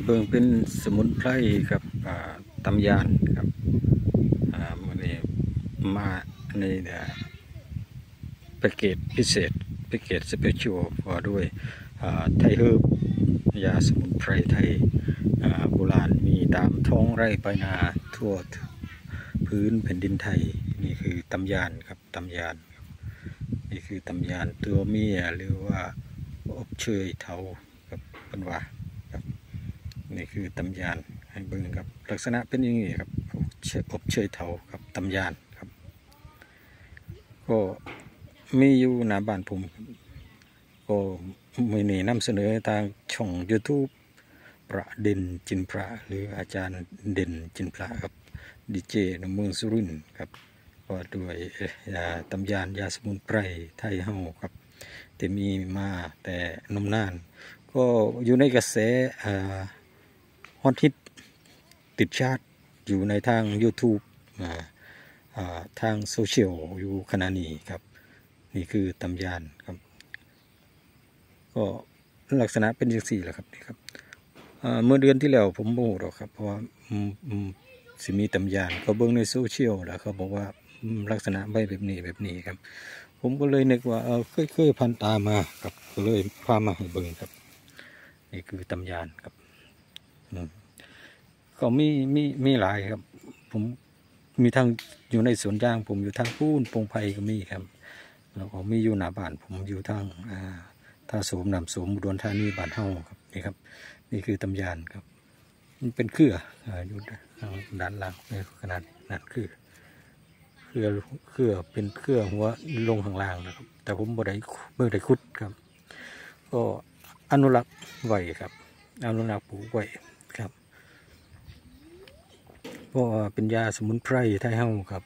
เบิ่งเป็นสมุนไพรกับตำยานครับวันนี้มาในแพ็กเกจพิเศษแพ็กเกจสเปเชียลพอด้วยไทยเฮิร์บยาสมุนไพรไทยโบราณมีตามท้องไร่ไปนาทั่วพื้นแผ่นดินไทยนี่คือตำยานครับตำยานนี่คือตำยานตัวเมียหรือว่าอบเชยเถากับเป็นว่าครับนี่คือตำยานให้เบิ่งครับลักษณะเป็นอย่างนี้ครับอบเชยเถากับตำยานครับก็มีอยู่หน้าบ้านผมก็มีนี่นำเสนอทางช่อง YouTube ประเด็นจินพระหรืออาจารย์เด่นจินพระครับดีเจในเมืองสุรินทร์ครับก็ด้วยยาตำยานยาสมุนไพรไทยเฮาครับแต่มีมาแต่นมนานก็อยู่ในกระแสฮอตฮิตติดชาร์ตอยู่ในทาง YouTube ทางโซเชียลอยู่ขณะนี้ครับนี่คือตำยานครับก็ลักษณะเป็นอย่างสี่แหละครับนี่ครับเมื่อเดือนที่แล้วผมโมหรอกครับเพราะว่าสิมีตำยานเขาเบิ่งในโซเชียลแล้วเขาบอกว่าลักษณะใบแบบนี้ครับผมก็เลยนึกว่าเคยพันตามาครับก็เลยพามาให้เบิ่งครับนี่คือตำยานครับก็มีหลายครับผมมีทางอยู่ในสวนยางผมอยู่ทางพูนปงไผ่ก็มีครับแล้วก็มีอยู่หน้าบ้านผมอยู่ทางท่าโสมน้ำโสมอุดรธานีบ้านเฮาครับนี่ครับนี่คือตำยานครับมันเป็นเครืออยู่ด้านล่างในขนาดนั้นคือเครือเป็นเครือหัวลงข้างล่างนะครับแต่ผมบ่ได้ขุดครับก็อนุรักษ์ไว้ครับอนุรักษ์ปลูกไว้ครับเพราะว่าเป็นยาสมุนไพรไทยเฮาครับ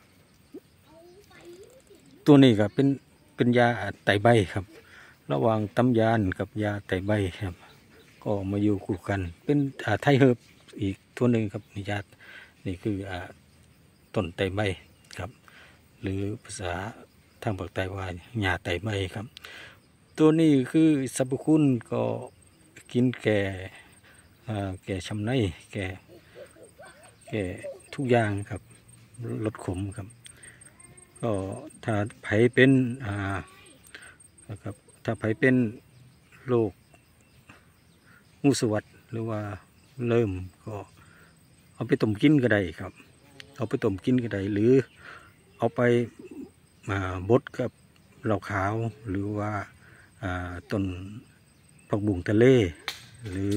ตัวนี้ก็เป็นยาไตใบครับระหว่างตำยานกับยาไตใบครับก็มาอยู่คู่กันเป็นไทยเฮิร์บอีกตัวหนึ่งครับนี่ยานี่คือต้นไตใบครับหรือภาษาทางภาคใต้ว่าหญ้าไตใบครับตัวนี้คือสรรพคุณก็กินแก่ช้ำในแก่ทุกอย่างครับลดขมครับก็ถ้าไผเป็นครับถ้าไผเป็นโรคงูสวัสดหรือว่าเริ่มก็เอาไปต้มกินก็ได้ครับเอาไปต้มกินก็ได้หรือเอาไปบดกับเหล้าขาวหรือว่าต้นผักบุ้งทะเลหรือ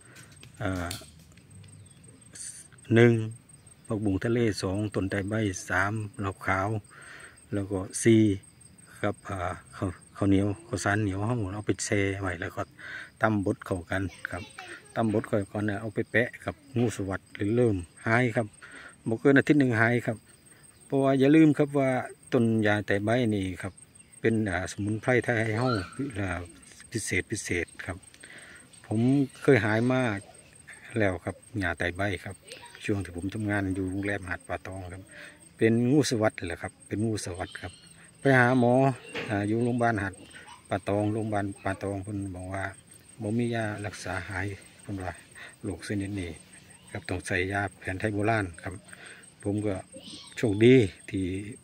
1ผักบุ้งทะเล2ต้นไตรใบ3เหล้าขาวแล้วก็4ครับข้าวเหนียวข้าวสารเหนียวเอาไปแช่ไว้แล้วก็ตำบดเข้ากันครับตำบดก่อนเนี่ยเอาไปแปะกับงูสวัสดหรือเริ่มหายครับบ่เกินอาทิตย์หนึ่งหายครับเพราะว่าอย่าลืมครับว่าต้นยาไตรใบนี่ครับเป็นสมุนไพรไทยเฮาพิเศษครับผมเคยหายมากแล้วครับยาไตรใบครับช่วงที่ผมทำงานอยู่โรงแรมหาดป่าตองครับเป็นงูสวัสดแหละครับเป็นงูสวัสดครับไปหาหมออยู่โรงพยาบาลหาดป่าตองโรงพยาบาลป่าตองเพิ่นบอกว่าบ่มียารักษาหายเพิ่นว่าโรคชนิดนี้ครับต้องใส่ยาแผนไทยโบราณครับผมก็โชคดีที่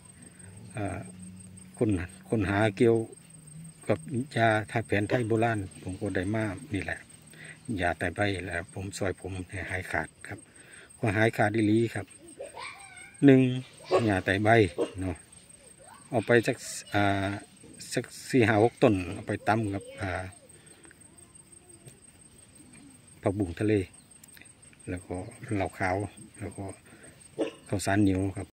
คนหาเกี่ยวกับยาแผนไทยโบราณผมก็ได้มานี่แหละยาไตรใบแล้วผมซอยผมให้หายขาดครับก็หายขาดดีลีครับ1ยาไตรใบเนาะเอาไปสัก4-5-6ต้นเอาไปตำกับผักบุ้งทะเลแล้วก็เหล้าขาวแล้วก็ข้าวสารเหนียวครับ